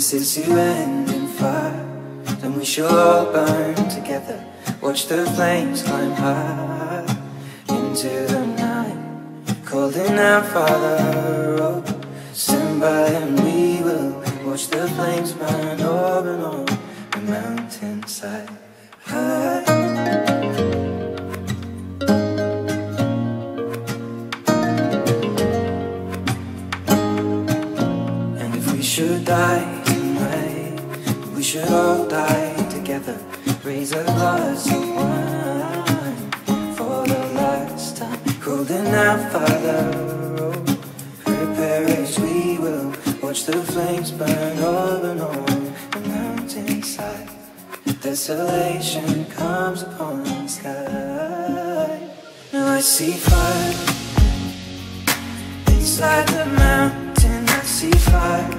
this is to end in fire, then we shall all burn together. Watch the flames climb high into the night, calling out, Father, oh, stand by and we will watch the flames burn over and on the mountainside. And if we should die tonight, we should all die together. Raise a glass of wine for the last time, calling out, Father, oh, prepare as we will watch the flames burn over and on the mountainside. Desolation comes upon the sky. Now I see fire inside the mountain. I see fire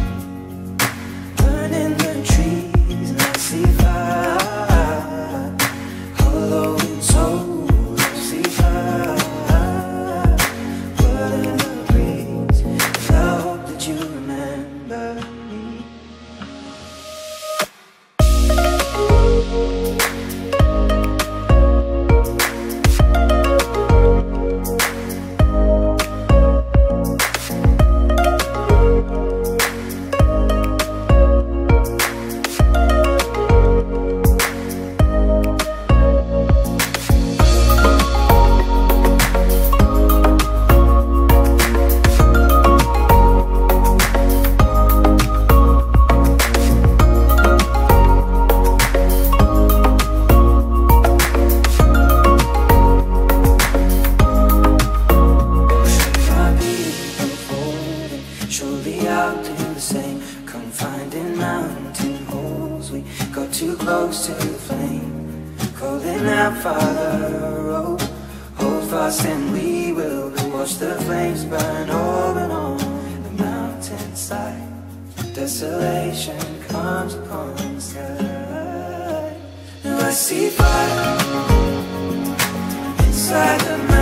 burning the trees, and I see fire hollow and soul. I see fire burning the breeze, and I hope that you remember me. Surely I'll do the same, confined in mountain holes. We got too close to the flame, calling out, Father, oh, hold fast and we will watch the flames burn over and on the mountainside. Desolation comes upon the sky. Now I see fire inside the mountain.